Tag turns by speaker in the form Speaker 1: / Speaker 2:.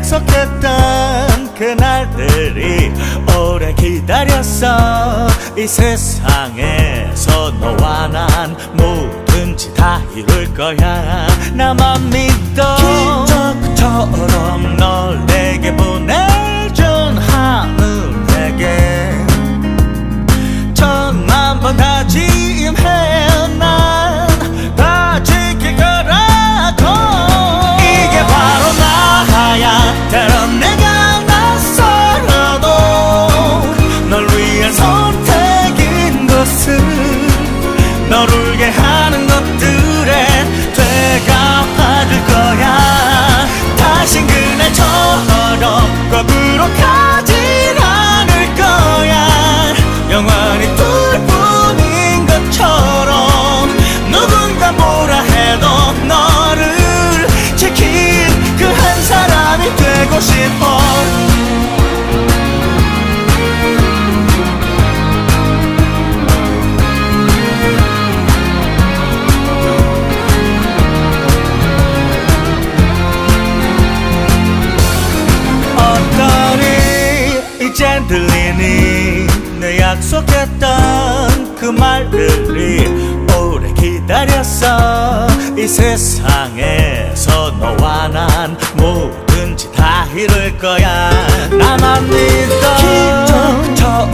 Speaker 1: 약속했던 그날들이 오래 기다렸어. 이 세상에서 너와 난 뭐든지 다 이룰 거야. 나만 믿어. 기적처럼 널 내게 보내준 하늘에게 천만 번 다짐해. 난 다 지킬 거라고. 이게 바로 나야. 때론 내가 낯설어도 널 위한 선택인 것은 널 울게 하는 것들에 되갚아줄 거야. 다신 그날처럼 거꾸로 가진 않을 거야. 영원히 둘뿐인 것처럼 누군가 뭐라 해도 너를 지킨 그 한 사람이 되고 싶어. 이젠 들리니 내 약속했던 그 말들이 오래 기다렸어. 이 세상에서 너와 난 뭐든지 다 이룰 거야. 나만 믿어. 기적처럼